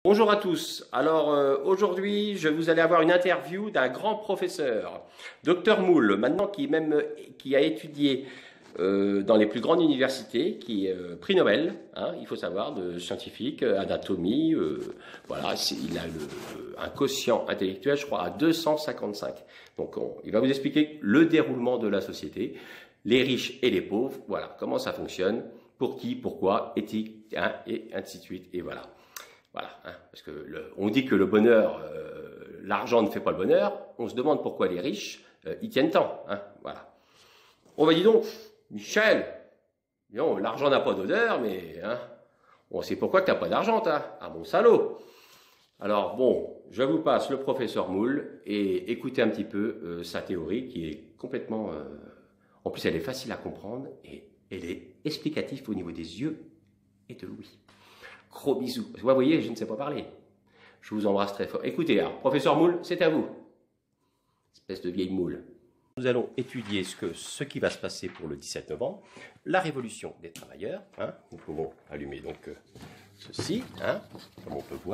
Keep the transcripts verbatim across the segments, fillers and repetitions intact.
Bonjour à tous. Alors euh, aujourd'hui, je vous allez avoir une interview d'un grand professeur, docteur Moule, maintenant qui même qui a étudié euh, dans les plus grandes universités, qui est euh, prix Nobel, hein, il faut savoir, de scientifique, euh, anatomie. Euh, voilà, il a le, un quotient intellectuel, je crois, à deux cent cinquante-cinq. Donc on, il va vous expliquer le déroulement de la société, les riches et les pauvres. Voilà, comment ça fonctionne, pour qui, pourquoi, éthique, hein, et ainsi de suite. Et voilà. Voilà, hein, parce que le, on dit que le bonheur, euh, l'argent ne fait pas le bonheur. On se demande pourquoi les riches euh, y tiennent tant. Hein, voilà. On va dire donc, Michel, non, l'argent n'a pas d'odeur, mais hein, on sait pourquoi tu n'as pas d'argent, hein, ah mon salaud. Alors bon, je vous passe le professeur Moule et écoutez un petit peu euh, sa théorie qui est complètement, euh, en plus elle est facile à comprendre et elle est explicative au niveau des yeux et de l'ouïe. Gros bisous. Parce que vous voyez, je ne sais pas parler. Je vous embrasse très fort. Écoutez, alors, professeur Moule, c'est à vous. Espèce de vieille moule. Nous allons étudier ce, que, ce qui va se passer pour le dix-sept novembre, la révolution des travailleurs. Hein. Nous pouvons allumer donc euh, ceci, hein, comme on peut voir.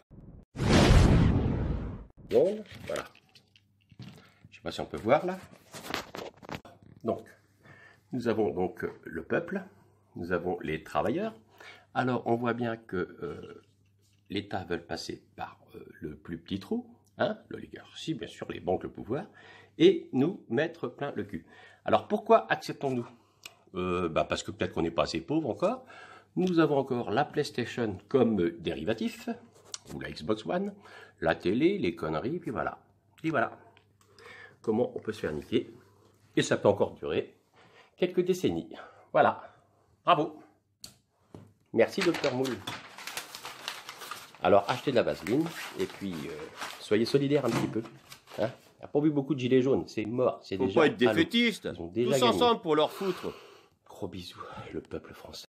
Bon, voilà. Je ne sais pas si on peut voir là. Donc, nous avons donc le peuple, nous avons les travailleurs. Alors, on voit bien que euh, l'État veut passer par euh, le plus petit trou, hein, l'oligarchie, bien sûr, les banques, le pouvoir, et nous mettre plein le cul. Alors, pourquoi acceptons-nous euh, bah Parce que peut-être qu'on n'est pas assez pauvre encore. Nous avons encore la PlayStation comme dérivatif, ou la Xbox One, la télé, les conneries, puis voilà. Et voilà. Comment on peut se faire niquer. Et ça peut encore durer quelques décennies. Voilà. Bravo. Merci, docteur Moule. Alors, achetez de la vaseline, et puis, euh, soyez solidaires un petit peu. Hein, il n'y a pas vu beaucoup de gilets jaunes, c'est mort, c'est déjà... Faut pas être défaitiste. Ils ont déjà Tous gagné. ensemble pour leur foutre. Gros bisous, le peuple français.